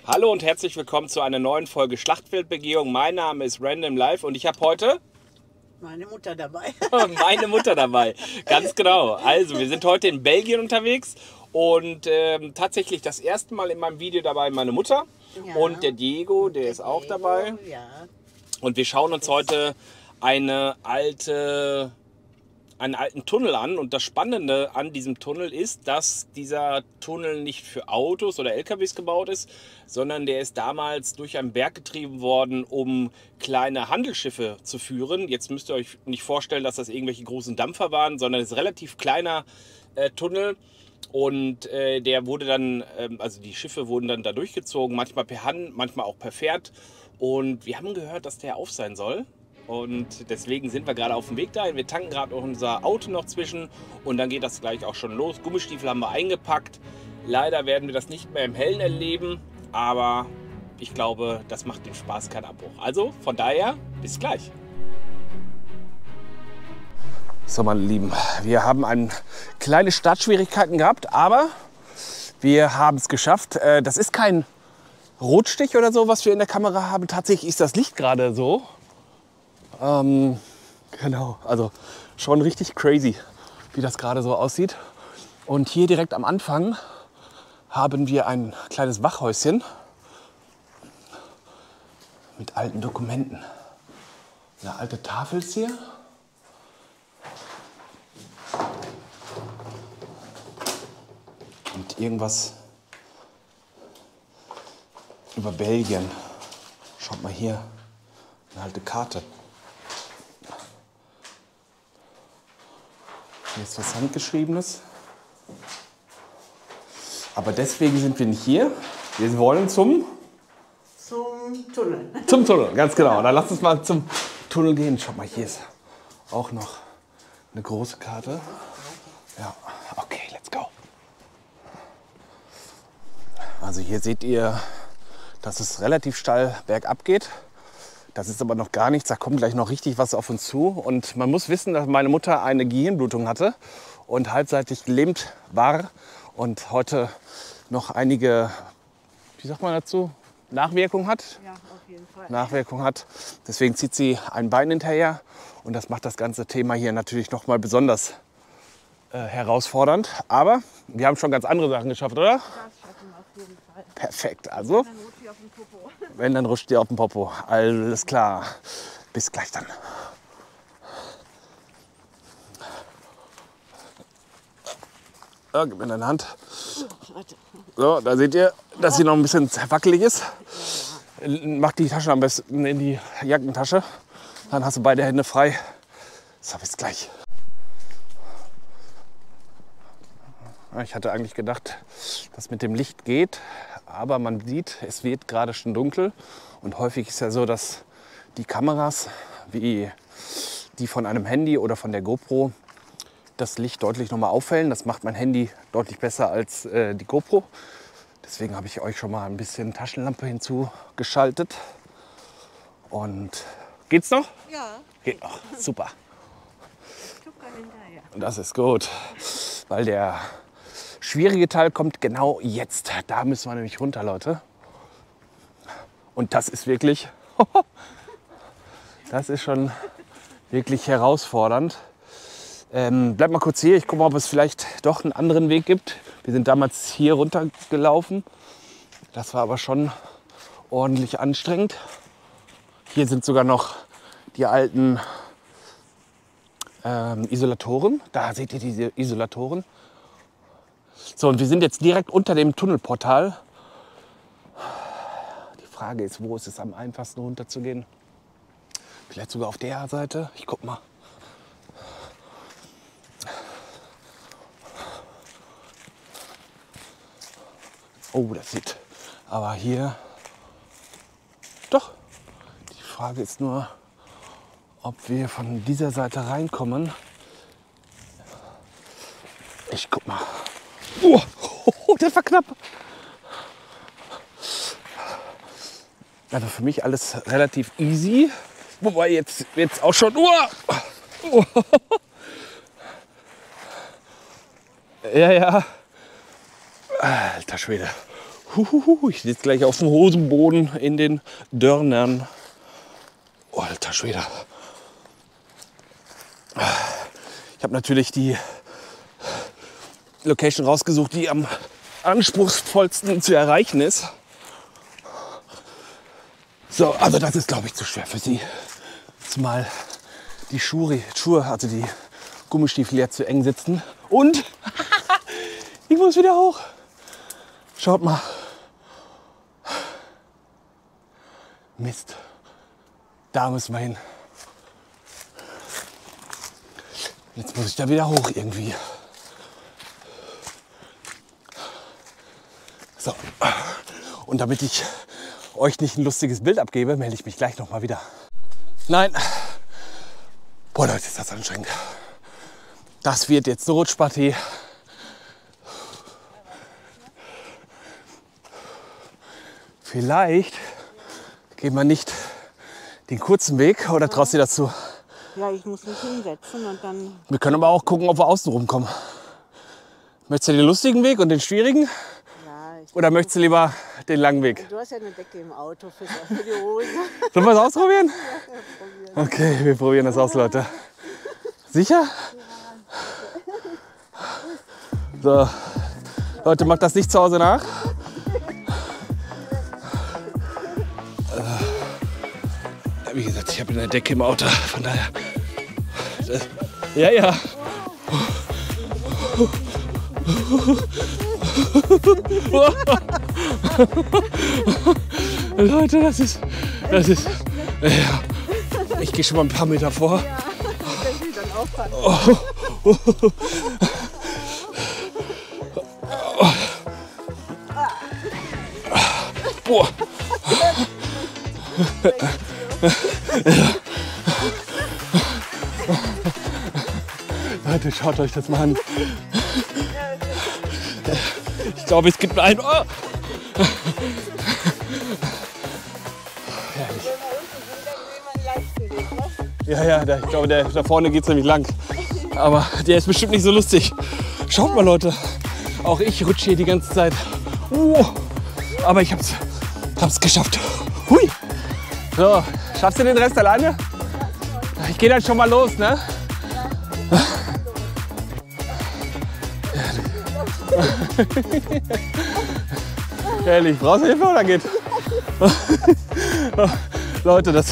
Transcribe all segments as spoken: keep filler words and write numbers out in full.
Hallo und herzlich willkommen zu einer neuen Folge Schlachtfeldbegehung. Mein Name ist Random Life und ich habe heute meine Mutter dabei. meine Mutter dabei. Ganz genau. Also, wir sind heute in Belgien unterwegs und ähm, tatsächlich das erste Mal in meinem Video dabei meine Mutter Ja. und der Diego, der, Der ist auch Diego, dabei. Ja. Und wir schauen uns heute eine alte, einen alten Tunnel an. Und das Spannende an diesem Tunnel ist, dass dieser Tunnel nicht für Autos oder L K Ws gebaut ist, sondern der ist damals durch einen Berg getrieben worden, um kleine Handelsschiffe zu führen. Jetzt müsst ihr euch nicht vorstellen, dass das irgendwelche großen Dampfer waren, sondern es ist ein relativ kleiner äh, Tunnel. Und äh, der wurde dann, ähm, also die Schiffe wurden dann da durchgezogen, manchmal per Hand, manchmal auch per Pferd. Und wir haben gehört, dass der auf sein soll. Und deswegen sind wir gerade auf dem Weg dahin. Wir tanken gerade unser Auto noch zwischen und dann geht das gleich auch schon los. Gummistiefel haben wir eingepackt. Leider werden wir das nicht mehr im Hellen erleben, aber ich glaube, das macht dem Spaß keinen Abbruch. Also von daher, bis gleich. So, meine Lieben, wir haben ein kleine Startschwierigkeiten gehabt, aber wir haben es geschafft. Das ist kein Rotstich oder so, was wir in der Kamera haben. Tatsächlich ist das Licht gerade so. Ähm, genau, also schon richtig crazy, wie das gerade so aussieht. Und hier direkt am Anfang haben wir ein kleines Wachhäuschen mit alten Dokumenten. Eine alte Tafel ist hier. Und irgendwas über Belgien. Schaut mal hier, eine alte Karte. Hier ist was Handgeschriebenes. Aber deswegen sind wir nicht hier. Wir wollen zum... Zum Tunnel. Zum Tunnel, ganz genau. Dann lasst uns mal zum Tunnel gehen. Schaut mal, hier ist auch noch eine große Karte. Ja, okay, let's go. Also hier seht ihr, dass es relativ steil bergab geht. Das ist aber noch gar nichts, da kommt gleich noch richtig was auf uns zu. Und man muss wissen, dass meine Mutter eine Gehirnblutung hatte und halbseitig gelähmt war und heute noch einige, wie sagt man dazu, Nachwirkungen hat. Ja, auf jeden Fall. Nachwirkung hat. Deswegen zieht sie ein Bein hinterher und das macht das ganze Thema hier natürlich noch mal besonders äh, herausfordernd. Aber wir haben schon ganz andere Sachen geschafft, oder? Das schaffen wir auf jeden Fall. Perfekt, also. Dann rutscht sie auf den Popo. Wenn, dann rutscht ihr auf den Popo. Alles klar. Bis gleich dann. Ja, gib mir deine Hand. So, da seht ihr, dass sie noch ein bisschen wackelig ist. Mach die Tasche am besten in die Jackentasche. Dann hast du beide Hände frei. So, bis gleich. Ich hatte eigentlich gedacht, dass mit dem Licht geht. Aber man sieht, es wird gerade schon dunkel. Und häufig ist ja so, dass die Kameras, wie die von einem Handy oder von der GoPro, das Licht deutlich noch mal auffällen. Das macht mein Handy deutlich besser als äh, die GoPro. Deswegen habe ich euch schon mal ein bisschen Taschenlampe hinzugeschaltet. Und geht's noch? Ja. Geht noch. Super. Ich gucke hinterher. Das ist gut, weil der schwierige Teil kommt genau jetzt. Da müssen wir nämlich runter, Leute. Und das ist wirklich, das ist schon wirklich herausfordernd. Ähm, bleib mal kurz hier, ich gucke mal, ob es vielleicht doch einen anderen Weg gibt. Wir sind damals hier runtergelaufen. Das war aber schon ordentlich anstrengend. Hier sind sogar noch die alten ähm, Isolatoren. Da seht ihr diese Isolatoren. So, und wir sind jetzt direkt unter dem Tunnelportal. Die Frage ist, wo ist es am einfachsten runterzugehen? Vielleicht sogar auf der Seite. Ich guck mal. Oh, das sieht aber hier. Doch. Die Frage ist nur, ob wir von dieser Seite reinkommen. Ich guck mal. Oh, oh, das war knapp. Also für mich alles relativ easy. Wobei jetzt, jetzt auch schon. Oh, oh. Ja, ja. Alter Schwede. Huhuhu, ich sitze gleich auf dem Hosenboden in den Dörnern. Oh, alter Schwede. Ich habe natürlich die Location rausgesucht, die am anspruchsvollsten zu erreichen ist. So, also das ist, glaube ich, zu schwer für Sie. Zumal die Schuhe, Schuhe, also die Gummistiefel jetzt zu eng sitzen. Und ich muss wieder hoch. Schaut mal. Mist. Da müssen wir hin. Jetzt muss ich da wieder hoch irgendwie. So. Und damit ich euch nicht ein lustiges Bild abgebe, melde ich mich gleich noch mal wieder. Nein. Boah, Leute, ist das anstrengend. Das wird jetzt eine Rutschpartie. Vielleicht geht man nicht den kurzen Weg oder traust du dir dazu? Ja, ich muss mich hinsetzen und dann... Wir können aber auch gucken, ob wir außen rumkommen. Möchtest du den lustigen Weg und den schwierigen? Ja, ich Oder möchtest du lieber den langen Weg? Du hast ja eine Decke im Auto für, für die Hose. Sollen wir es ausprobieren? Ja, probieren. Okay, wir probieren das aus, Leute. Sicher? So, Leute, macht das nicht zu Hause nach. Wie gesagt, ich habe eine Decke im Auto, von daher. Das, ja, ja. Leute, das ist. Das ist. Ja. Ich gehe schon mal ein paar Meter vor. Ja, ich will dann aufpassen. Oh. Boah. Leute, schaut euch das mal an. Ich glaube, es gibt einen. Oh. Herrlich. Ja, ja, da, ich glaube, der, da vorne geht es nämlich lang. Aber der ist bestimmt nicht so lustig. Schaut mal, Leute. Auch ich rutsche hier die ganze Zeit. Oh. Aber ich hab's, hab's geschafft. Hui. So, schaffst du den Rest alleine? Ich gehe dann schon mal los, ne? Ehrlich, brauchst du Hilfe oder geht? Leute, das...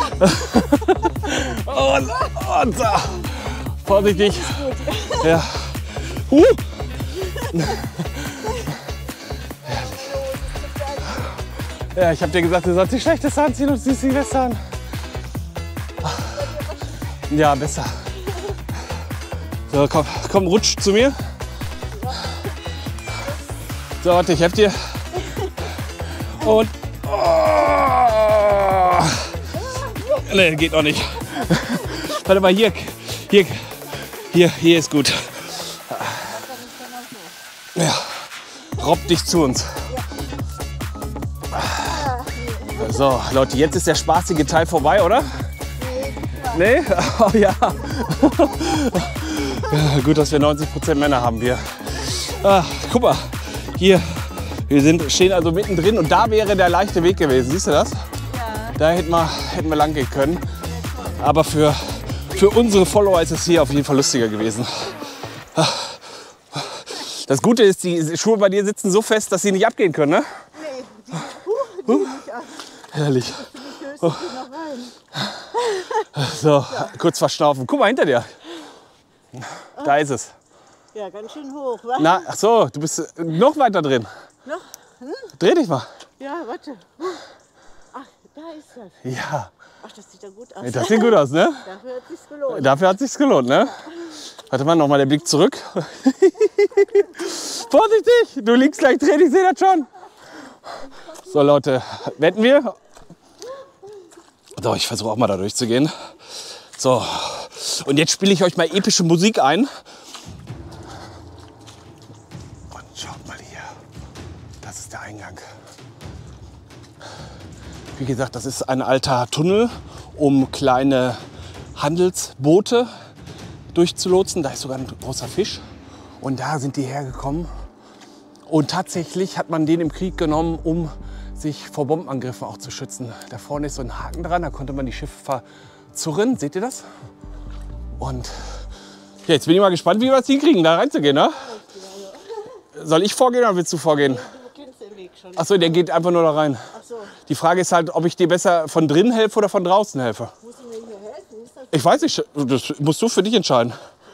Und, und so. Vorsichtig. Ja. Uh. Ja, ich hab dir gesagt, du sollst die Schlechteste anziehen und ziehst die Beste an. Ja, besser. So, komm, komm, rutsch zu mir. So, warte, ich helf dir. Und... Oh. Nee, geht noch nicht. Warte mal, hier, hier, hier, hier ist gut. Ja, robb dich zu uns. So, Leute, jetzt ist der spaßige Teil vorbei, oder? Nee? Oh ja. Ja, gut, dass wir neunzig Prozent Männer haben wir. Ah, guck mal, hier, wir sind, stehen also mittendrin und da wäre der leichte Weg gewesen. Siehst du das? Ja. Da hätten wir, hätten wir lang gehen können. Aber für, für unsere Follower ist es hier auf jeden Fall lustiger gewesen. Das Gute ist, die Schuhe bei dir sitzen so fest, dass sie nicht abgehen können, ne? Nee, die, uh, die uh. nicht an. Herrlich. Ich noch rein. So, ja. Kurz verschnaufen. Guck mal hinter dir. Da ist es. Ja, ganz schön hoch, wa? Na, ach so, du bist noch weiter drin. Noch? Hm? Dreh dich mal. Ja, warte. Ach, da ist das. Ja. Ach, das sieht ja gut aus. Das sieht gut aus, ne? Dafür hat es sich gelohnt. Dafür hat es sich gelohnt, ne? Warte mal, noch mal der Blick zurück. Vorsichtig, du liegst gleich drin, ich sehe das schon. So, Leute, wetten wir? So, ich versuche auch mal da durchzugehen. So, und jetzt spiele ich euch mal epische Musik ein. Und schaut mal hier, das ist der Eingang. Wie gesagt, das ist ein alter Tunnel, um kleine Handelsboote durchzulotsen. Da ist sogar ein großer Fisch. Und da sind die hergekommen Und tatsächlich hat man den im Krieg genommen, um sich vor Bombenangriffen auch zu schützen. Da vorne ist so ein Haken dran, da konnte man die Schiffe verzurren. Seht ihr das? Und ja, jetzt bin ich mal gespannt, wie wir es hinkriegen, da reinzugehen. Ne? Soll ich vorgehen oder willst du vorgehen? Du kennst den Weg schon. Achso, der geht einfach nur da rein. Ach so. Die Frage ist halt, ob ich dir besser von drinnen helfe oder von draußen helfe. Muss ich mir hier helfen? Ist das Ich weiß nicht, das musst du für dich entscheiden.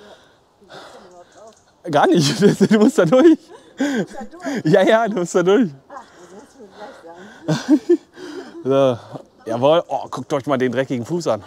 Gar nicht, du musst da durch. da durch? Ja, ja, du musst da durch. Ach, das musst du mir gleich sagen. So, jawohl, oh, guckt euch mal den dreckigen Fuß an.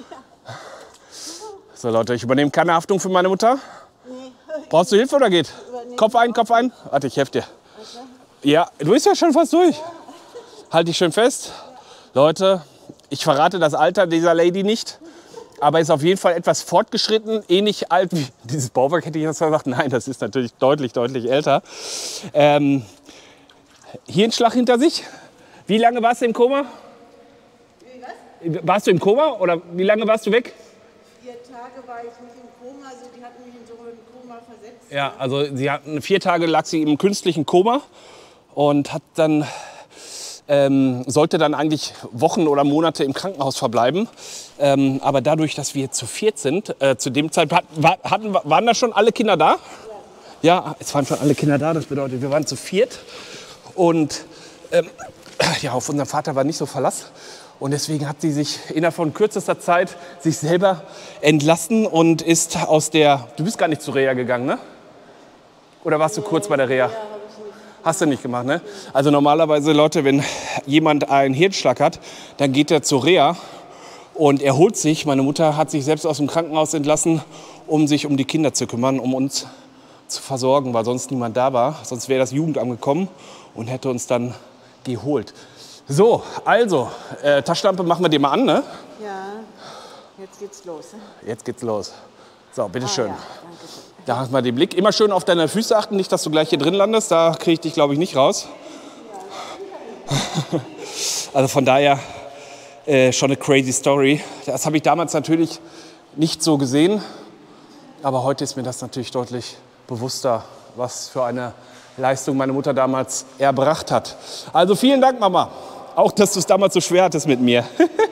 So Leute, ich übernehme keine Haftung für meine Mutter. Nee. Brauchst du Hilfe oder geht? Kopf ein, Kopf ein. Warte, ich helfe dir. Ja, du bist ja schon fast durch. Halt dich schön fest. Leute, ich verrate das Alter dieser Lady nicht. Aber ist auf jeden Fall etwas fortgeschritten, ähnlich alt wie dieses Bauwerk, hätte ich jetzt gesagt. Nein, das ist natürlich deutlich, deutlich älter. Ähm, Hirnschlag hinter sich. Wie lange warst du im Koma? Wie, was? Warst du im Koma oder wie lange warst du weg? Vier Tage war ich nicht im Koma, also die hatten mich in so ein Koma versetzt. Ja, also sie hatten vier Tage lag sie im künstlichen Koma und hat dann ähm, sollte dann eigentlich Wochen oder Monate im Krankenhaus verbleiben. Ähm, aber dadurch, dass wir zu viert sind, äh, zu dem Zeitpunkt hat, hatten, waren da schon alle Kinder da? Ja. Ja, es waren schon alle Kinder da. Das bedeutet, wir waren zu viert und ähm, ja, auf unseren Vater war nicht so Verlass. Und deswegen hat sie sich innerhalb von kürzester Zeit sich selber entlassen und ist aus der... Du bist gar nicht zur Reha gegangen, ne? Oder warst du kurz bei der Reha? Hast du nicht gemacht, ne? Also normalerweise, Leute, wenn jemand einen Hirnschlag hat, dann geht er zur Reha und erholt sich. Meine Mutter hat sich selbst aus dem Krankenhaus entlassen, um sich um die Kinder zu kümmern, um uns zu versorgen, weil sonst niemand da war. Sonst wäre das Jugendamt gekommen und hätte uns dann geholt. So, also, äh, Taschenlampe machen wir dir mal an, ne? Ja, jetzt geht's los. Jetzt geht's los. So, bitteschön. Ah, ja, danke schön. Da hast du mal den Blick. Immer schön auf deine Füße achten, nicht, dass du gleich hier drin landest. Da kriege ich dich, glaube ich, nicht raus. Also von daher äh, schon eine crazy Story. Das habe ich damals natürlich nicht so gesehen. Aber heute ist mir das natürlich deutlich bewusster, was für eine Leistung meine Mutter damals erbracht hat. Also vielen Dank, Mama. Auch, dass du es damals so schwer hattest mit mir.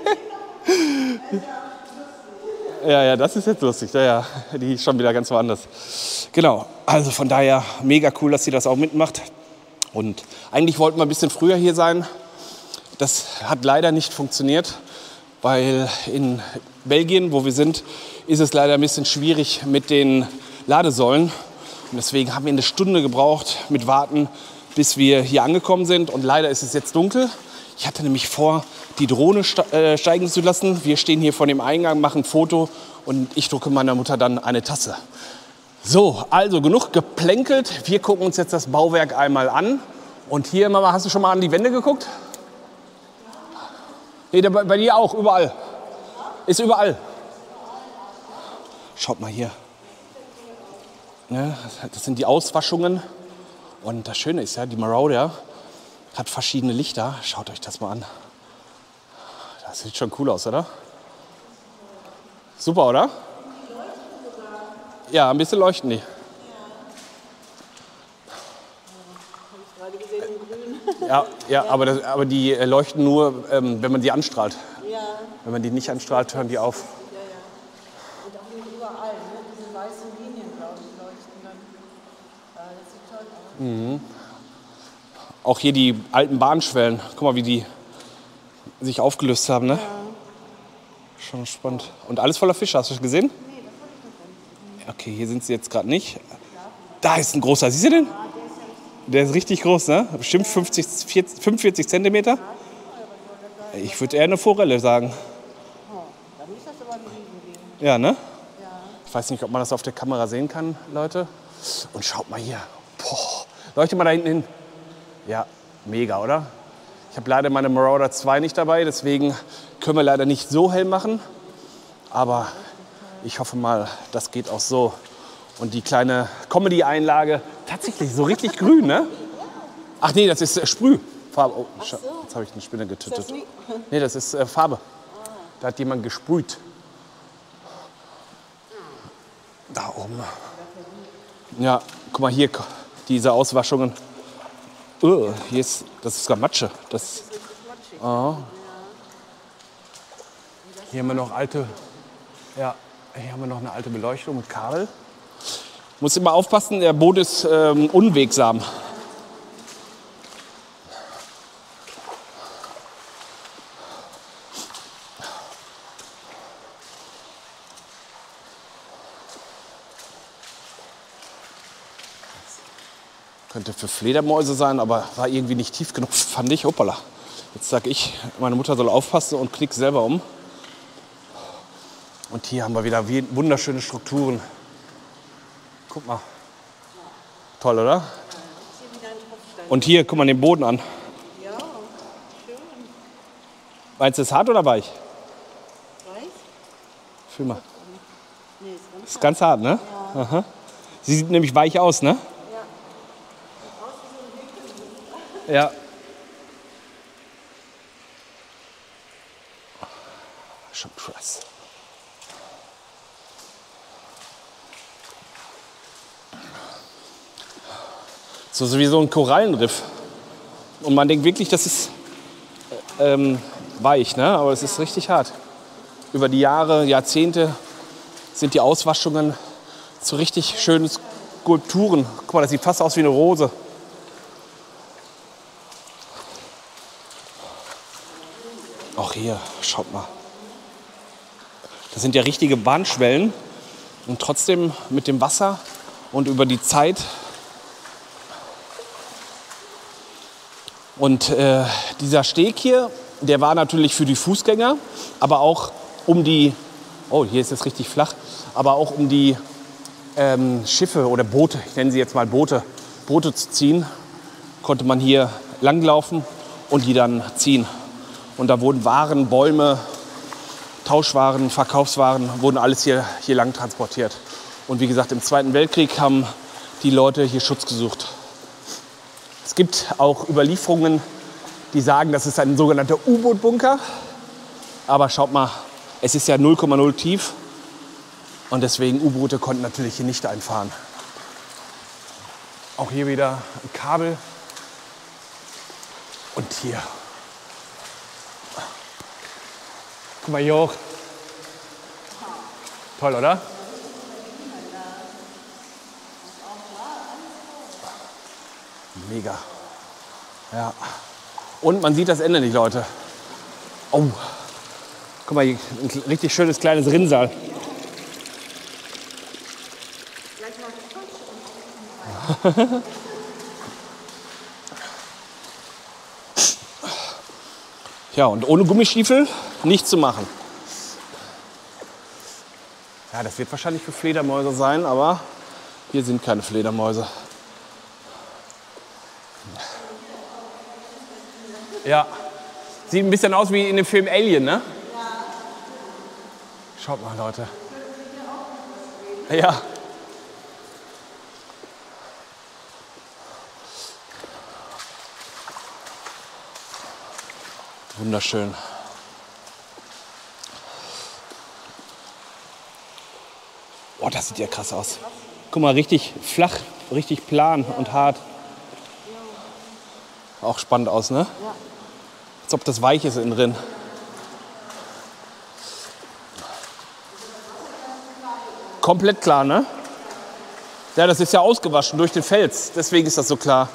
Ja, ja, das ist jetzt lustig. Ja, ja, die ist schon wieder ganz woanders. Genau, also von daher mega cool, dass sie das auch mitmacht. Und eigentlich wollten wir ein bisschen früher hier sein. Das hat leider nicht funktioniert, weil in Belgien, wo wir sind, ist es leider ein bisschen schwierig mit den Ladesäulen. Und deswegen haben wir eine Stunde gebraucht mit Warten, bis wir hier angekommen sind. Und leider ist es jetzt dunkel. Ich hatte nämlich vor, die Drohne steigen zu lassen. Wir stehen hier vor dem Eingang, machen ein Foto und ich drucke meiner Mutter dann eine Tasse. So, also genug geplänkelt. Wir gucken uns jetzt das Bauwerk einmal an. Und hier, Mama, hast du schon mal an die Wände geguckt? Nee, bei, bei dir auch, überall. Ist überall. Schaut mal hier. Ne, das sind die Auswaschungen. Und das Schöne ist ja, die Marauder hat verschiedene Lichter. Schaut euch das mal an. Das sieht schon cool aus, oder? Super, oder? Ja, ein bisschen leuchten die. Ja, ja, aber, das, aber die leuchten nur, ähm, wenn man die anstrahlt. Ja. Wenn man die nicht anstrahlt, hören die auf. Ja, ja. Und auch nicht überall, ne? Diese weißen Linien, glaube ich, leuchten dann. Ja, das sieht toll aus. Mhm. Auch hier die alten Bahnschwellen. Guck mal, wie die sich aufgelöst haben, ne? Ja. Schon spannend. Und alles voller Fische, hast du das gesehen? Nee, das habe ich noch nicht. Okay, hier sind sie jetzt gerade nicht. Da ist ein großer, siehst du den? Der ist richtig groß, ne? Bestimmt fünfzig, vierzig, fünfundvierzig Zentimeter. Ich würde eher eine Forelle sagen. Dann muss das aber ein Riesen geben. Ja, ne? Ja. Ich weiß nicht, ob man das auf der Kamera sehen kann, Leute. Und schaut mal hier. Boah. Leuchtet mal da hinten hin. Ja, mega, oder? Ich habe leider meine Marauder zwei nicht dabei, deswegen können wir leider nicht so hell machen. Aber ich hoffe mal, das geht auch so. Und die kleine Comedy-Einlage, tatsächlich so richtig grün, ne? Ach nee, das ist äh, Sprühfarbe. Oh, so. Jetzt habe ich eine Spinne getötet. Nee, das ist äh, Farbe. Da hat jemand gesprüht. Da oben. Ja, guck mal hier, diese Auswaschungen. Uh, hier ist, das ist gar Matsche. Das, oh. Hier haben wir noch alte, ja, hier haben wir noch eine alte Beleuchtung mit Kabel. Muss immer aufpassen, der Boden ist ähm, unwegsam. Könnte für Fledermäuse sein, aber war irgendwie nicht tief genug, fand ich. Hoppala. Jetzt sag ich, meine Mutter soll aufpassen und knickt selber um. Und hier haben wir wieder wunderschöne Strukturen. Guck mal. Toll, oder? Und hier, guck mal den Boden an. Ja, schön. Meinst du, es ist hart oder weich? Weich? Fühl mal. Nee, ist ganz Ist ganz hart, ne? Ja. Aha. Sie sieht nämlich weich aus, ne? Ja. Schon krass. So, so wie so ein Korallenriff. Und man denkt wirklich, das ist ähm, weich, ne? Aber es ist richtig hart. Über die Jahre, Jahrzehnte sind die Auswaschungen zu richtig schönen Skulpturen. Guck mal, das sieht fast aus wie eine Rose. Auch hier, schaut mal. Das sind ja richtige Bahnschwellen. Und trotzdem mit dem Wasser und über die Zeit. Und äh, dieser Steg hier, der war natürlich für die Fußgänger, aber auch um die, oh, hier ist es richtig flach, aber auch um die ähm, Schiffe oder Boote, ich nenne sie jetzt mal Boote, Boote zu ziehen, konnte man hier langlaufen und die dann ziehen. Und da wurden Waren, Bäume, Tauschwaren, Verkaufswaren, wurden alles hier, hier lang transportiert. Und wie gesagt, im Zweiten Weltkrieg haben die Leute hier Schutz gesucht. Es gibt auch Überlieferungen, die sagen, das ist ein sogenannter U-Boot-Bunker. Aber schaut mal, es ist ja null Komma null tief. Und deswegen U-Boote konnten natürlich hier nicht einfahren. Auch hier wieder ein Kabel. Und hier. Guck mal hier hoch. Toll, oder? Mega. Ja. Und man sieht das Ende nicht, Leute. Oh. Guck mal, hier ein richtig schönes kleines Rinnsal. Ja, und ohne Gummistiefel nicht zu machen. Ja, das wird wahrscheinlich für Fledermäuse sein, aber hier sind keine Fledermäuse. Ja, sieht ein bisschen aus wie in dem Film Alien, ne? Schaut mal, Leute. Ja. Wunderschön. Oh, das sieht ja krass aus. Guck mal, richtig flach, richtig plan und hart. Auch spannend aus, ne? Ja. Als ob das weich ist innen drin. Komplett klar, ne? Ja, das ist ja ausgewaschen durch den Fels. Deswegen ist das so klar.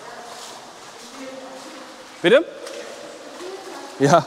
Bitte? Ja.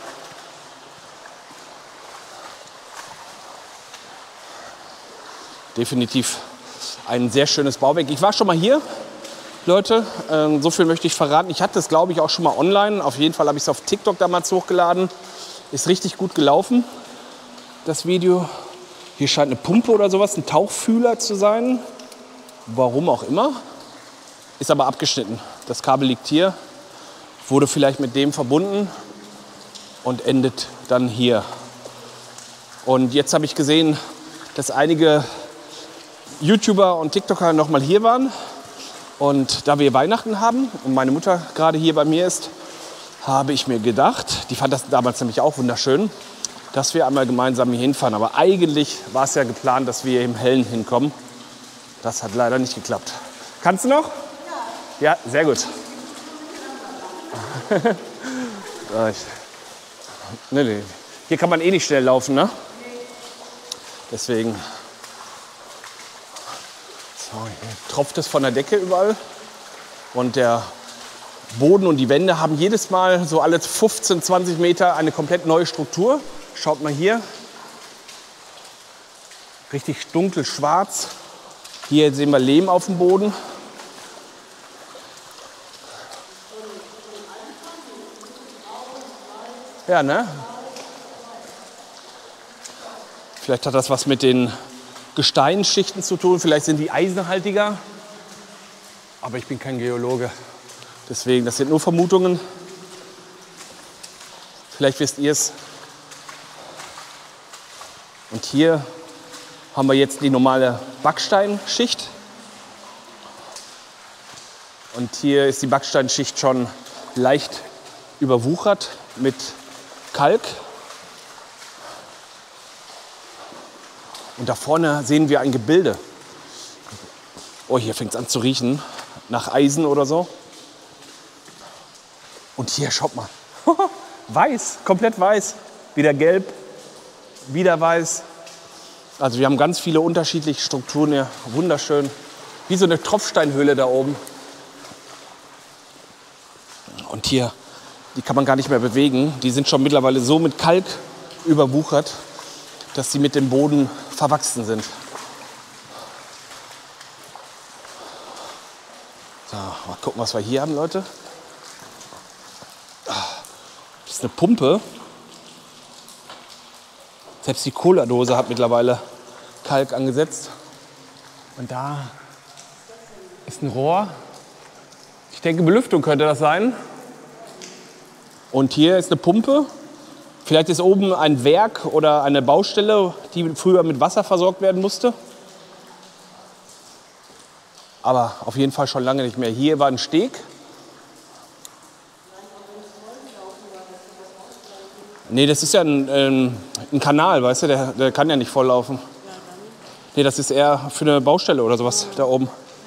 Definitiv ein sehr schönes Bauwerk. Ich war schon mal hier, Leute. Ähm, so viel möchte ich verraten. Ich hatte es, glaube ich, auch schon mal online. Auf jeden Fall habe ich es auf TikTok damals hochgeladen. Ist richtig gut gelaufen, das Video. Hier scheint eine Pumpe oder sowas, ein Tauchfühler zu sein. Warum auch immer. Ist aber abgeschnitten. Das Kabel liegt hier. Wurde vielleicht mit dem verbunden und endet dann hier. Und jetzt habe ich gesehen, dass einige YouTuber und TikToker noch mal hier waren. Und da wir Weihnachten haben und meine Mutter gerade hier bei mir ist, habe ich mir gedacht, die fand das damals nämlich auch wunderschön, dass wir einmal gemeinsam hier hinfahren. Aber eigentlich war es ja geplant, dass wir im Hellen hinkommen. Das hat leider nicht geklappt. Kannst du noch? Ja. Ja, sehr gut. Ah, ich, nee, nee. Hier kann man eh nicht schnell laufen, ne? Deswegen. So, hier tropft es von der Decke überall. Und der Boden und die Wände haben jedes Mal so alle fünfzehn, zwanzig Meter eine komplett neue Struktur. Schaut mal hier. Richtig dunkel schwarz. Hier sehen wir Lehm auf dem Boden. Ja, ne? Vielleicht hat das was mit den Gesteinsschichten zu tun. Vielleicht sind die eisenhaltiger. Aber ich bin kein Geologe. Deswegen, das sind nur Vermutungen. Vielleicht wisst ihr es. Und hier haben wir jetzt die normale Backsteinschicht. Und hier ist die Backsteinschicht schon leicht überwuchert mit Kalk. Und da vorne sehen wir ein Gebilde. Oh, hier fängt es an zu riechen nach Eisen oder so. Und hier, schaut mal. Weiß, komplett weiß. Wieder gelb, wieder weiß. Also wir haben ganz viele unterschiedliche Strukturen hier. Wunderschön. Wie so eine Tropfsteinhöhle da oben. Und hier, die kann man gar nicht mehr bewegen. Die sind schon mittlerweile so mit Kalk überwuchert, dass sie mit dem Boden verwachsen sind. So, mal gucken, was wir hier haben, Leute. Das ist eine Pumpe. Selbst die Cola-Dose hat mittlerweile Kalk angesetzt. Und da ist ein Rohr. Ich denke, Belüftung könnte das sein. Und hier ist eine Pumpe. Vielleicht ist oben ein Werk oder eine Baustelle, die früher mit Wasser versorgt werden musste. Aber auf jeden Fall schon lange nicht mehr. Hier war ein Steg. Nee, das ist ja ein, ein, ein Kanal, weißt du, der, der kann ja nicht volllaufen. Nee, das ist eher für eine Baustelle oder sowas da oben.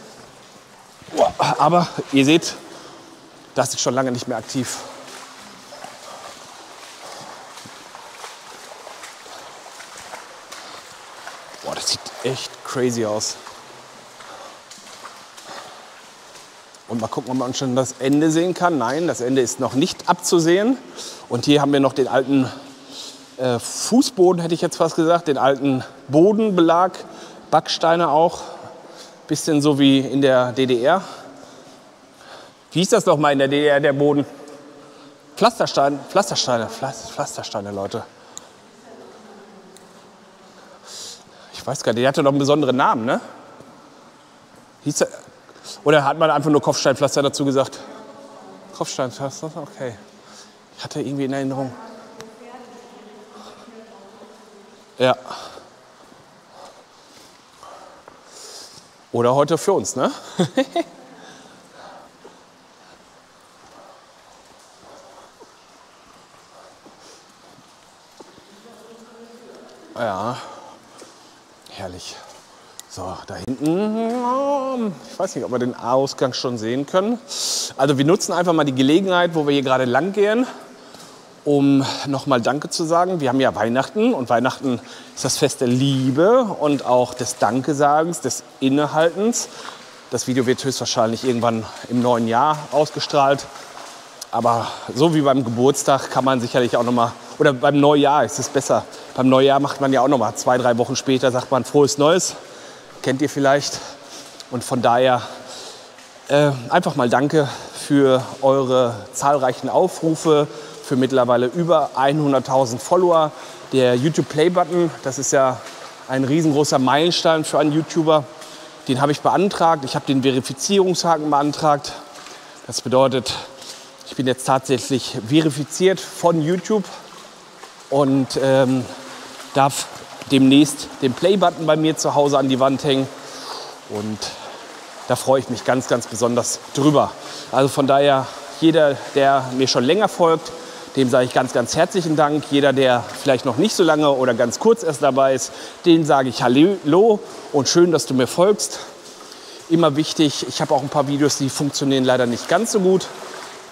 Aber ihr seht, das ist schon lange nicht mehr aktiv. Boah, das sieht echt crazy aus. Und mal gucken, ob man schon das Ende sehen kann. Nein, das Ende ist noch nicht abzusehen. Und hier haben wir noch den alten äh, Fußboden, hätte ich jetzt fast gesagt. Den alten Bodenbelag, Backsteine auch. Bisschen so wie in der D D R. Wie hieß das noch mal in der D D R, der Boden? Pflastersteine, Pflastersteine, Pflastersteine, Leute. Ich weiß gar nicht, der hatte doch einen besonderen Namen, ne? Hieß der, oder hat man einfach nur Kopfsteinpflaster dazu gesagt? Kopfsteinpflaster, okay. Ich hatte irgendwie in Erinnerung. Ja. Oder heute für uns, ne? Ja, herrlich. So, da hinten, ich weiß nicht, ob wir den Ausgang schon sehen können. Also wir nutzen einfach mal die Gelegenheit, wo wir hier gerade lang gehen, um nochmal Danke zu sagen. Wir haben ja Weihnachten und Weihnachten ist das Fest der Liebe und auch des Dankesagens, des Innehaltens. Das Video wird höchstwahrscheinlich irgendwann im neuen Jahr ausgestrahlt. Aber so wie beim Geburtstag kann man sicherlich auch noch mal, oder beim Neujahr ist es besser. Beim Neujahr macht man ja auch noch mal zwei, drei Wochen später, sagt man frohes Neues. Kennt ihr vielleicht. Und von daher äh, einfach mal danke für eure zahlreichen Aufrufe, für mittlerweile über hunderttausend Follower. Der YouTube-Play-Button, das ist ja ein riesengroßer Meilenstein für einen YouTuber. Den habe ich beantragt. Ich habe den Verifizierungshaken beantragt. Das bedeutet, ich bin jetzt tatsächlich verifiziert von YouTube und ähm, darf demnächst den Play-Button bei mir zu Hause an die Wand hängen. Und da freue ich mich ganz, ganz besonders drüber. Also von daher, jeder, der mir schon länger folgt, dem sage ich ganz, ganz herzlichen Dank. Jeder, der vielleicht noch nicht so lange oder ganz kurz erst dabei ist, den sage ich Hallo und schön, dass du mir folgst. Immer wichtig, ich habe auch ein paar Videos, die funktionieren leider nicht ganz so gut.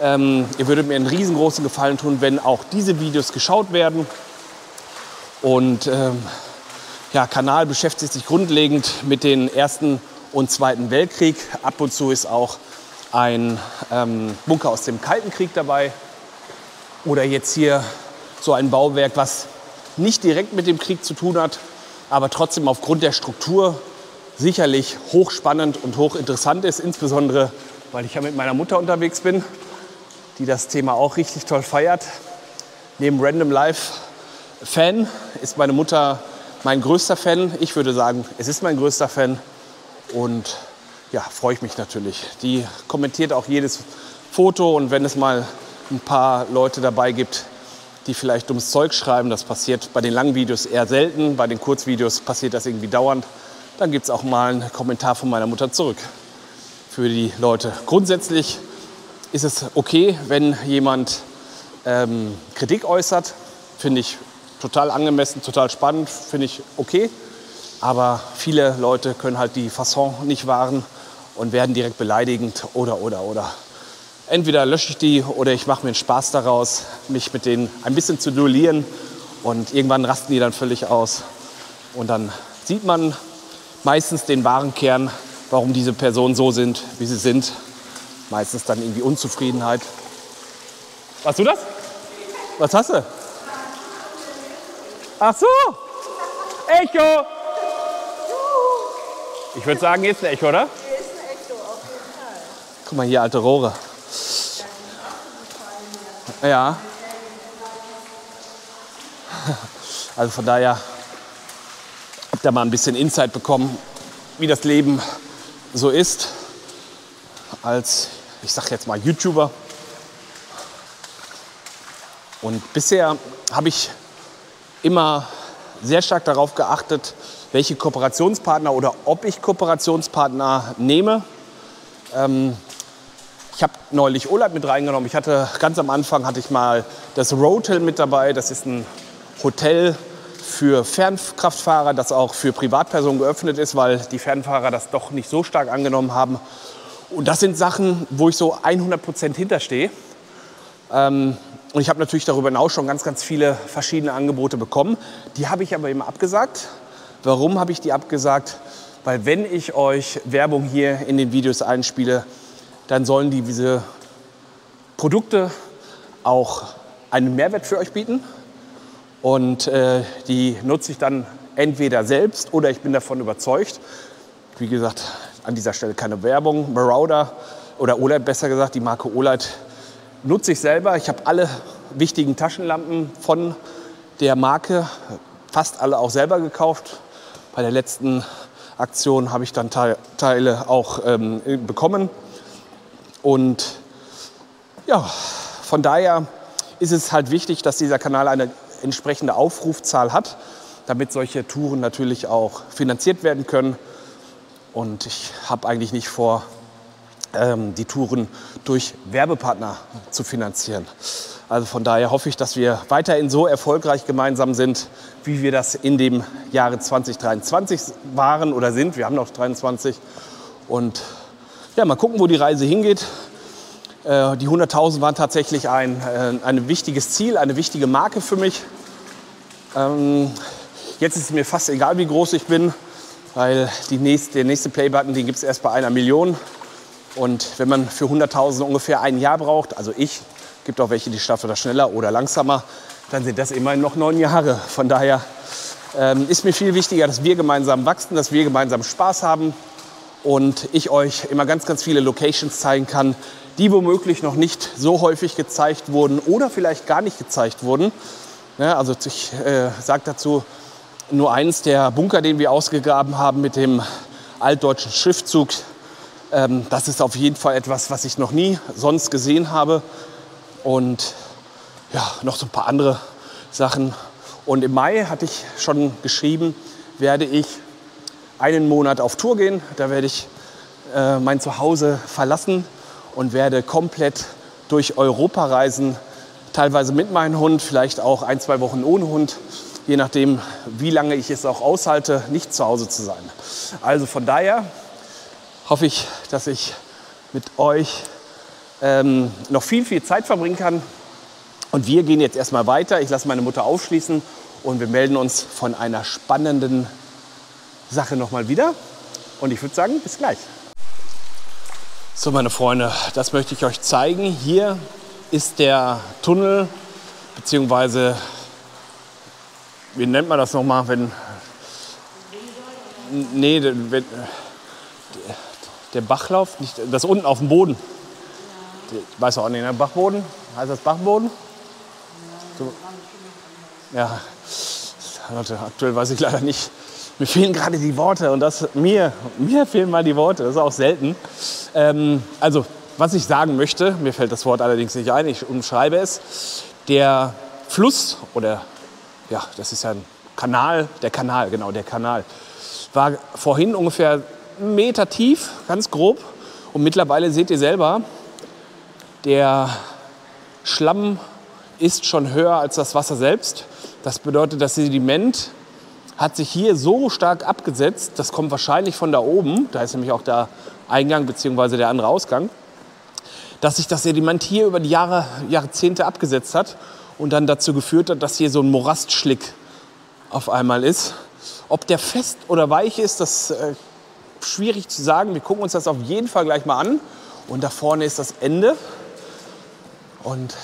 Ähm, ihr würdet mir einen riesengroßen Gefallen tun, wenn auch diese Videos geschaut werden. Und ähm, ja, Kanal beschäftigt sich grundlegend mit dem Ersten und Zweiten Weltkrieg. Ab und zu ist auch ein ähm, Bunker aus dem Kalten Krieg dabei. Oder jetzt hier so ein Bauwerk, was nicht direkt mit dem Krieg zu tun hat, aber trotzdem aufgrund der Struktur sicherlich hochspannend und hochinteressant ist. Insbesondere, weil ich ja mit meiner Mutter unterwegs bin, die das Thema auch richtig toll feiert. Neben Random Life Fan ist meine Mutter mein größter Fan. Ich würde sagen, es ist mein größter Fan. Und ja, freue ich mich natürlich. Die kommentiert auch jedes Foto. Und wenn es mal ein paar Leute dabei gibt, die vielleicht dummes Zeug schreiben, das passiert bei den langen Videos eher selten. Bei den Kurzvideos passiert das irgendwie dauernd. Dann gibt es auch mal einen Kommentar von meiner Mutter zurück für die Leute. Grundsätzlich ist es okay, wenn jemand ähm, Kritik äußert. Finde ich total angemessen, total spannend, finde ich okay. Aber viele Leute können halt die Fasson nicht wahren und werden direkt beleidigend oder, oder, oder. Entweder lösche ich die oder ich mache mir einen Spaß daraus, mich mit denen ein bisschen zu duellieren. Und irgendwann rasten die dann völlig aus. Und dann sieht man meistens den wahren Kern, warum diese Personen so sind, wie sie sind. Meistens dann irgendwie Unzufriedenheit. Warst du das? Was hast du? Ach so! Echo! Ich würde sagen, hier ist ein Echo, oder? Hier ist ein Echo, auf jeden Fall. Guck mal, hier alte Rohre. Ja. Also von daher habt ihr mal ein bisschen Insight bekommen, wie das Leben so ist als, ich sag jetzt mal, YouTuber. Und bisher habe ich immer sehr stark darauf geachtet, welche Kooperationspartner oder ob ich Kooperationspartner nehme. Ähm, ich habe neulich Urlaub mit reingenommen. Ich hatte ganz am Anfang hatte ich mal das Roadhill mit dabei. Das ist ein Hotel für Fernkraftfahrer, das auch für Privatpersonen geöffnet ist, weil die Fernfahrer das doch nicht so stark angenommen haben. Und das sind Sachen, wo ich so hundert Prozent hinterstehe. Ähm, und ich habe natürlich darüber hinaus schon ganz, ganz viele verschiedene Angebote bekommen. Die habe ich aber immer abgesagt. Warum habe ich die abgesagt? Weil wenn ich euch Werbung hier in den Videos einspiele, dann sollen die, diese Produkte auch einen Mehrwert für euch bieten. Und äh, die nutze ich dann entweder selbst oder ich bin davon überzeugt. Wie gesagt, an dieser Stelle keine Werbung. Marauder oder Olight besser gesagt, die Marke Olight nutze ich selber. Ich habe alle wichtigen Taschenlampen von der Marke, fast alle auch selber gekauft. Bei der letzten Aktion habe ich dann Teile auch ähm, bekommen. Und ja, von daher ist es halt wichtig, dass dieser Kanal eine entsprechende Aufrufzahl hat, damit solche Touren natürlich auch finanziert werden können. Und ich habe eigentlich nicht vor, ähm, die Touren durch Werbepartner zu finanzieren. Also von daher hoffe ich, dass wir weiterhin so erfolgreich gemeinsam sind, wie wir das in dem Jahre zwanzig dreiundzwanzig waren oder sind. Wir haben noch dreiundzwanzig. Und ja, mal gucken, wo die Reise hingeht. Äh, die hunderttausend waren tatsächlich ein, äh, ein wichtiges Ziel, eine wichtige Marke für mich. Ähm, jetzt ist es mir fast egal, wie groß ich bin, weil die nächste, der nächste Playbutton, den gibt es erst bei einer Million. Und wenn man für hunderttausend ungefähr ein Jahr braucht, also ich, gibt auch welche, die schaffen das schneller oder langsamer, dann sind das immerhin noch neun Jahre. Von daher ähm, ist mir viel wichtiger, dass wir gemeinsam wachsen, dass wir gemeinsam Spaß haben und ich euch immer ganz, ganz viele Locations zeigen kann, die womöglich noch nicht so häufig gezeigt wurden oder vielleicht gar nicht gezeigt wurden. Ja, also ich äh, sage dazu nur eins, der Bunker, den wir ausgegraben haben mit dem altdeutschen Schriftzug, ähm, das ist auf jeden Fall etwas, was ich noch nie sonst gesehen habe. Und ja, noch so ein paar andere Sachen. Und im Mai hatte ich schon geschrieben, werde ich einen Monat auf Tour gehen. Da werde ich äh, mein Zuhause verlassen und werde komplett durch Europa reisen. Teilweise mit meinem Hund, vielleicht auch ein, zwei Wochen ohne Hund. Je nachdem, wie lange ich es auch aushalte, nicht zu Hause zu sein. Also von daher hoffe ich, dass ich mit euch ähm, noch viel, viel Zeit verbringen kann. Und wir gehen jetzt erstmal weiter. Ich lasse meine Mutter aufschließen und wir melden uns von einer spannenden Sache nochmal wieder. Und ich würde sagen, bis gleich. So, meine Freunde, das möchte ich euch zeigen. Hier ist der Tunnel, beziehungsweise, wie nennt man das nochmal, wenn... Nee, wenn, der Bachlauf, nicht, das unten auf dem Boden. Ich weiß auch nicht, der Bachboden? Heißt das Bachboden? So. Ja, Leute, aktuell weiß ich leider nicht. Mir fehlen gerade die Worte und das, mir, mir fehlen mal die Worte, das ist auch selten. Ähm, also, was ich sagen möchte, mir fällt das Wort allerdings nicht ein, ich umschreibe es. Der Fluss, oder ja, das ist ja ein Kanal, der Kanal, genau, der Kanal, war vorhin ungefähr einen Meter tief, ganz grob. Und mittlerweile seht ihr selber, der Schlamm ist schon höher als das Wasser selbst. Das bedeutet, das Sediment hat sich hier so stark abgesetzt, das kommt wahrscheinlich von da oben, da ist nämlich auch der Eingang bzw. der andere Ausgang, dass sich das Sediment hier über die Jahre, Jahrzehnte abgesetzt hat und dann dazu geführt hat, dass hier so ein Morastschlick auf einmal ist. Ob der fest oder weich ist, das ist äh, schwierig zu sagen. Wir gucken uns das auf jeden Fall gleich mal an. Und da vorne ist das Ende. Und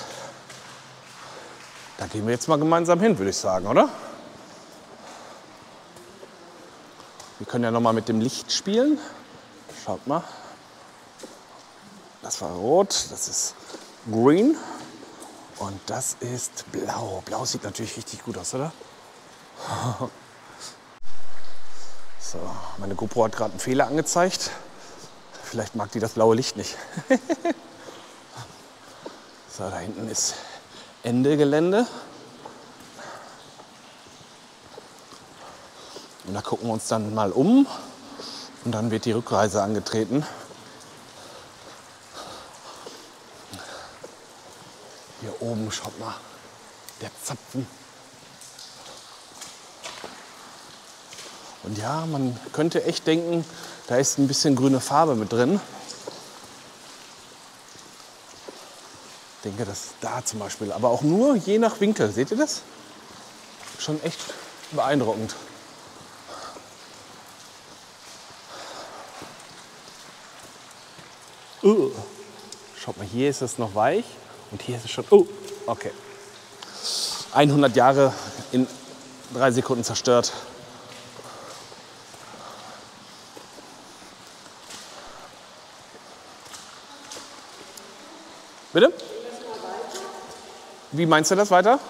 da gehen wir jetzt mal gemeinsam hin, würde ich sagen, oder? Wir können ja noch mal mit dem Licht spielen. Schaut mal. Das war rot, das ist green. Und das ist blau. Blau sieht natürlich richtig gut aus, oder? So, meine GoPro hat gerade einen Fehler angezeigt. Vielleicht mag die das blaue Licht nicht. So, da hinten ist Ende Gelände. Und da gucken wir uns dann mal um. Und dann wird die Rückreise angetreten. Hier oben, schaut mal, der Zapfen. Und ja, man könnte echt denken, da ist ein bisschen grüne Farbe mit drin. Ich denke, das da zum Beispiel, aber auch nur je nach Winkel. Seht ihr das? Schon echt beeindruckend. Uh. Schaut mal, hier ist es noch weich und hier ist es schon... Oh, okay. hundert Jahre in drei Sekunden zerstört. Bitte? Wie meinst du das weiter?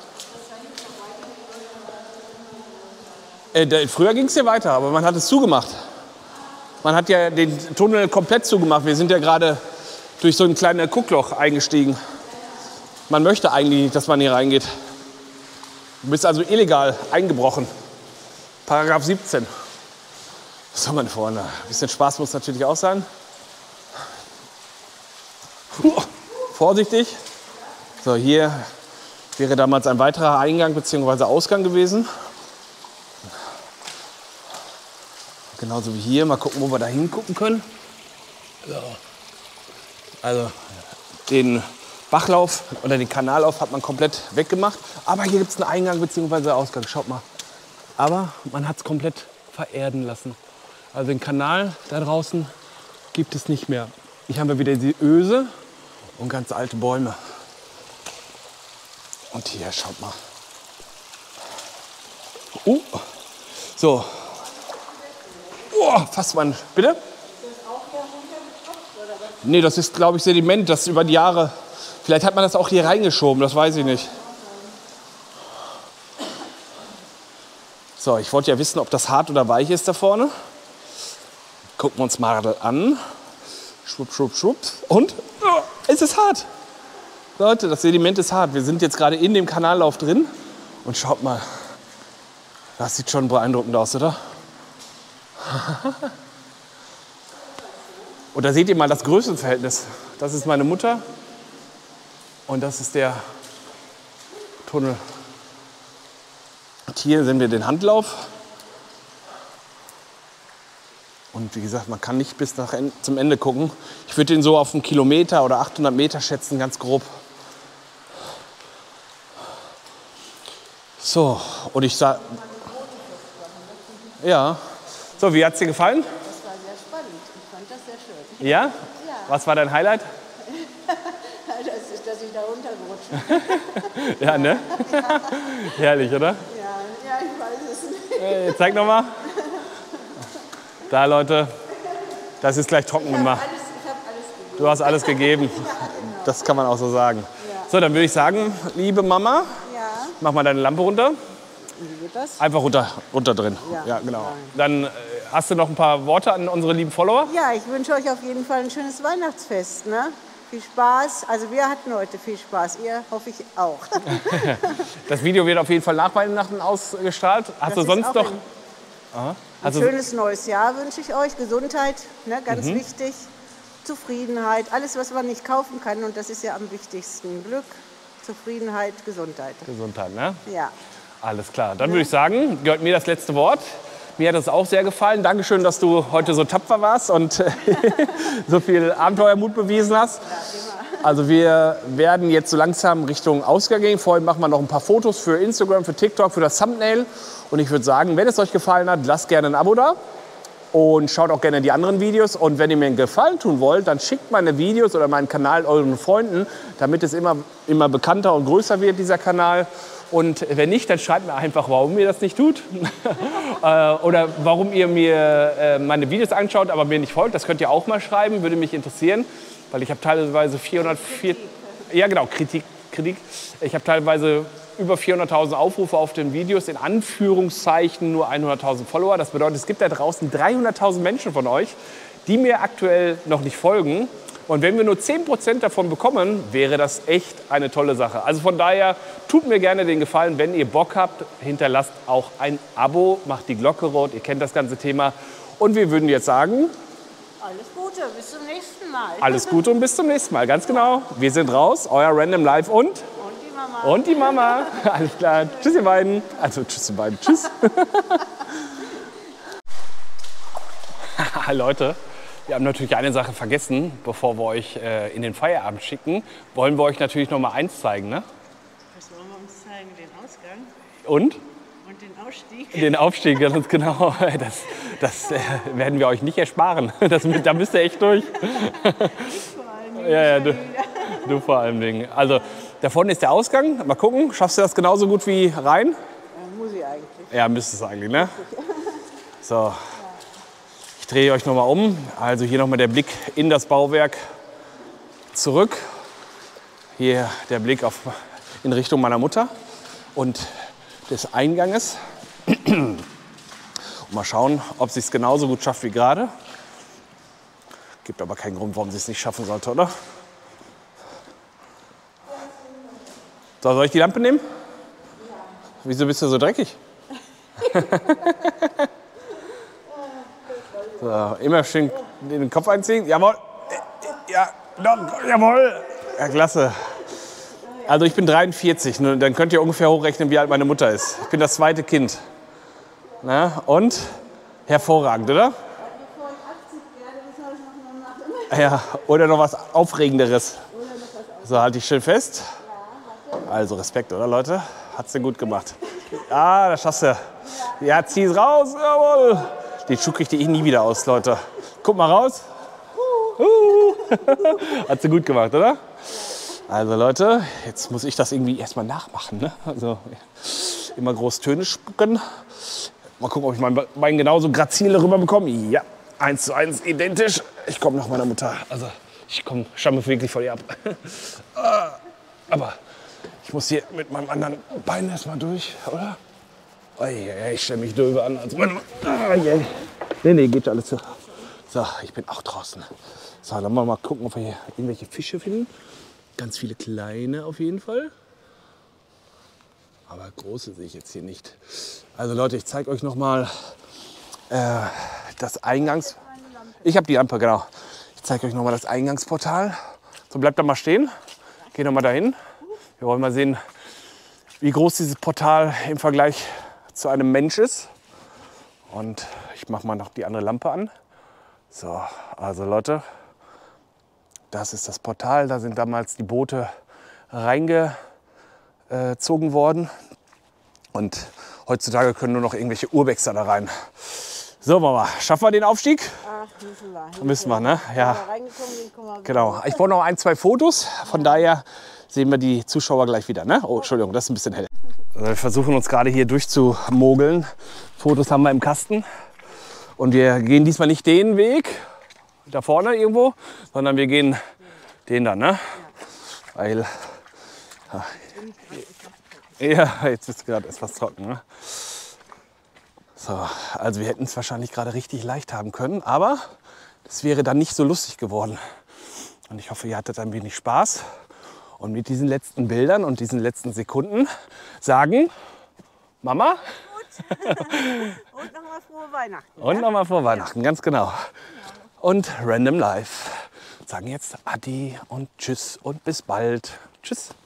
Äh, der, früher ging es hier weiter, aber man hat es zugemacht. Man hat ja den Tunnel komplett zugemacht. Wir sind ja gerade durch so ein kleines Guckloch eingestiegen. Man möchte eigentlich nicht, dass man hier reingeht. Du bist also illegal eingebrochen. Paragraph siebzehn. So, meine Freunde, ein bisschen Spaß muss natürlich auch sein. Puh. Vorsichtig. So, hier wäre damals ein weiterer Eingang bzw. Ausgang gewesen. Genauso wie hier. Mal gucken, wo wir da hingucken können. So. Also den Bachlauf oder den Kanalauf hat man komplett weggemacht. Aber hier gibt es einen Eingang bzw. Ausgang. Schaut mal. Aber man hat es komplett vererden lassen. Also den Kanal da draußen gibt es nicht mehr. Hier haben wir wieder die Öse. Und ganz alte Bäume. Und hier, schaut mal. Oh, so. Oh, fast mal. Bitte? Nee, das ist, glaube ich, Sediment, das über die Jahre... Vielleicht hat man das auch hier reingeschoben, das weiß ich nicht. So, ich wollte ja wissen, ob das hart oder weich ist da vorne. Gucken wir uns mal an. Schwupp, schwupp, schwupp. Und oh, es ist hart. Leute, das Sediment ist hart. Wir sind jetzt gerade in dem Kanallauf drin. Und schaut mal. Das sieht schon beeindruckend aus, oder? Und da seht ihr mal das Größenverhältnis. Das ist meine Mutter. Und das ist der Tunnel. Und hier sehen wir den Handlauf. Und Und wie gesagt, man kann nicht bis nach en zum Ende gucken. Ich würde den so auf einen Kilometer oder achthundert Meter schätzen, ganz grob. So, und ich sag... Ja. So, wie hat es dir gefallen? Das war sehr spannend. Ich fand das sehr schön. Ja? Ja. Was war dein Highlight? Das ist, dass ich da runtergerutscht bin. Ja, ne? Ja. Herrlich, oder? Ja, ja, ich weiß es nicht. Äh, zeig nochmal. Da, Leute. Das ist gleich trocken gemacht. Alles, ich habe alles gegeben. Du hast alles gegeben. Das kann man auch so sagen. So, dann würde ich sagen, liebe Mama, Ja, mach mal deine Lampe runter. wie geht das? Einfach runter, runter drin. Ja. Ja, genau. Dann äh, hast du noch ein paar Worte an unsere lieben Follower? Ja, ich wünsche euch auf jeden Fall ein schönes Weihnachtsfest. Ne? Viel Spaß. Also wir hatten heute viel Spaß. Ihr hoffe ich auch. Das Video wird auf jeden Fall nach Weihnachten ausgestrahlt. Hast Das du ist sonst auch noch... ein- Aha. Ein Hast du, schönes neues Jahr wünsche ich euch. Gesundheit, ne? Ganz wichtig. Zufriedenheit. Alles, was man nicht kaufen kann. Und das ist ja am wichtigsten. Glück, Zufriedenheit, Gesundheit. Gesundheit, ne? Ja. Alles klar. Dann würde ich sagen, gehört mir das letzte Wort. Mir hat es auch sehr gefallen. Dankeschön, dass du heute so tapfer warst und so viel Abenteuermut bewiesen hast. Also wir werden jetzt so langsam Richtung Ausgang gehen. Vorhin machen wir noch ein paar Fotos für Instagram, für TikTok, für das Thumbnail. Und ich würde sagen, wenn es euch gefallen hat, lasst gerne ein Abo da. Und schaut auch gerne die anderen Videos. Und wenn ihr mir einen Gefallen tun wollt, dann schickt meine Videos oder meinen Kanal euren Freunden, damit es immer, immer bekannter und größer wird, dieser Kanal. Und wenn nicht, dann schreibt mir einfach, warum ihr das nicht tut. Oder warum ihr mir meine Videos anschaut, aber mir nicht folgt. Das könnt ihr auch mal schreiben, würde mich interessieren. Weil ich habe teilweise vierhundertvier... Ja genau, Kritik. Kritik. Ich habe teilweise über vierhunderttausend Aufrufe auf den Videos, in Anführungszeichen nur hunderttausend Follower. Das bedeutet, es gibt da draußen dreihunderttausend Menschen von euch, die mir aktuell noch nicht folgen. Und wenn wir nur zehn Prozent davon bekommen, wäre das echt eine tolle Sache. Also von daher, tut mir gerne den Gefallen, wenn ihr Bock habt, hinterlasst auch ein Abo, macht die Glocke rot, ihr kennt das ganze Thema. Und wir würden jetzt sagen, Alles Gute, bis zum nächsten Mal. alles Gute und bis zum nächsten Mal. Ganz genau, wir sind raus, euer Random Live und... Und die Mama. Und die Mama. Alles klar. Tschüss, ihr beiden. Also, tschüss, ihr beiden. Tschüss. Leute, wir haben natürlich eine Sache vergessen, bevor wir euch äh, in den Feierabend schicken. Wollen wir euch natürlich noch mal eins zeigen, ne? Was wollen wir uns zeigen? Den Ausgang Und? und den Ausstieg. Den Aufstieg, ganz genau. Das, das äh, werden wir euch nicht ersparen. Das, da müsst ihr echt durch. Ja, ja, du, du vor allem Dingen. Also, da vorne ist der Ausgang. Mal gucken, schaffst du das genauso gut wie rein? Ja, muss ich eigentlich. Ja, müsstest du eigentlich, ne? So, ich drehe euch noch mal um. Also hier noch mal der Blick in das Bauwerk zurück. Hier der Blick auf, in Richtung meiner Mutter und des Einganges. Und mal schauen, ob sie es genauso gut schafft wie gerade. Gibt aber keinen Grund, warum sie es nicht schaffen sollte, oder? So, soll ich die Lampe nehmen? Ja. Wieso bist du so dreckig? So, immer schön den Kopf einziehen. Jawohl. Ja, doch, jawohl. Ja, klasse. Also ich bin dreiundvierzig. Ne? Dann könnt ihr ungefähr hochrechnen, wie alt meine Mutter ist. Ich bin das zweite Kind. Na, und? Hervorragend, oder? Ja, oder noch was Aufregenderes. So, halte ich schön fest. Also Respekt, oder Leute? Hat sie gut gemacht. Ah, das schaffst du. Ja, zieh es raus. Jawohl. Den Schuh kriegt ihr eh nie wieder aus, Leute. Guck mal raus. Uh. Hat sie gut gemacht, oder? Also Leute, jetzt muss ich das irgendwie erstmal nachmachen. Ne? Also immer groß Töne spucken. Mal gucken, ob ich mein Bein genauso grazil rüber bekomme. Ja, eins zu eins identisch. Ich komme nach meiner Mutter. Also ich komme, stamme wirklich vor ihr ab. Aber ich muss hier mit meinem anderen Bein erstmal durch, oder? Oh, yeah, ich stelle mich drüber an. Als meine ah, yeah. Nee, nee, geht alles so. So, ich bin auch draußen. So, dann wollen wir mal gucken, ob wir hier irgendwelche Fische finden. Ganz viele kleine auf jeden Fall. Aber große sehe ich jetzt hier nicht. Also Leute, ich zeige euch noch mal äh, das Eingangs... Ich habe die Lampe, genau. Ich zeige euch noch mal das Eingangsportal. So, bleibt da mal stehen. Geh noch mal dahin. Wir wollen mal sehen, wie groß dieses Portal im Vergleich zu einem Mensch ist. Und ich mache mal noch die andere Lampe an. So, also Leute, das ist das Portal. Da sind damals die Boote reingezogen worden. Und heutzutage können nur noch irgendwelche Urbexer da rein. So, Mama, schaffen wir den Aufstieg? Ach, müssen wir. Müssen wir, ne? Ja. Wenn wir reingekommen sind, kommen wir wieder. Genau. Ich brauche noch ein, zwei Fotos. Von daher sehen wir die Zuschauer gleich wieder, ne? Oh, Entschuldigung, das ist ein bisschen hell. Also wir versuchen uns gerade hier durchzumogeln. Fotos haben wir im Kasten. Und wir gehen diesmal nicht den Weg, da vorne irgendwo, sondern wir gehen den dann, ne? Weil, ja, jetzt ist gerade etwas trocken, ne? So, also wir hätten es wahrscheinlich gerade richtig leicht haben können, aber es wäre dann nicht so lustig geworden. Und ich hoffe, ihr hattet ein wenig Spaß. Und mit diesen letzten Bildern und diesen letzten Sekunden sagen, Mama. Und nochmal frohe Weihnachten. Und nochmal frohe Weihnachten, ganz genau. Und Random Life sagen jetzt Adi und Tschüss und bis bald. Tschüss.